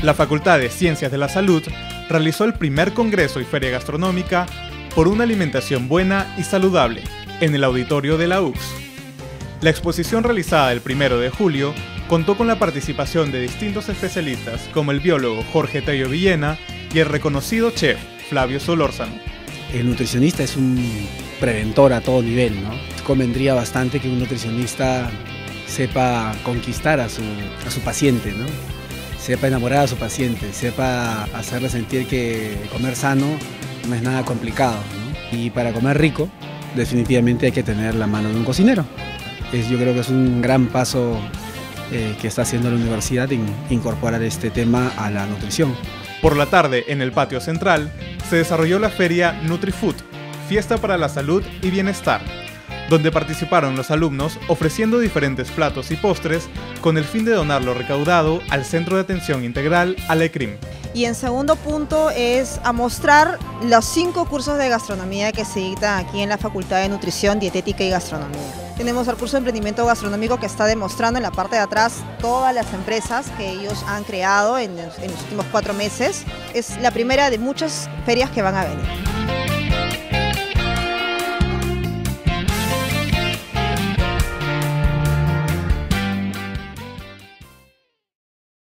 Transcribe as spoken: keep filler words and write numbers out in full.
La Facultad de Ciencias de la Salud realizó el primer congreso y feria gastronómica por una alimentación buena y saludable en el auditorio de la U C S. La exposición realizada el primero de julio contó con la participación de distintos especialistas como el biólogo Jorge Tello Villena y el reconocido chef Flavio Solórzano. El nutricionista es un preventor a todo nivel, ¿no? Convendría bastante que un nutricionista sepa conquistar a su, a su paciente, ¿no? Sepa enamorar a su paciente, sepa hacerle sentir que comer sano no es nada complicado, ¿no? Y para comer rico, definitivamente hay que tener la mano de un cocinero. Es, yo creo que es un gran paso eh, que está haciendo la universidad en incorporar este tema a la nutrición. Por la tarde, en el patio central, se desarrolló la feria NutriFood, Fiesta para la Salud y Bienestar, donde participaron los alumnos ofreciendo diferentes platos y postres con el fin de donar lo recaudado al Centro de Atención Integral Alecrim. Y en segundo punto es a mostrar los cinco cursos de gastronomía que se dictan aquí en la Facultad de Nutrición, Dietética y Gastronomía. Tenemos el curso de emprendimiento gastronómico que está demostrando en la parte de atrás todas las empresas que ellos han creado en los, en los últimos cuatro meses. Es la primera de muchas ferias que van a venir.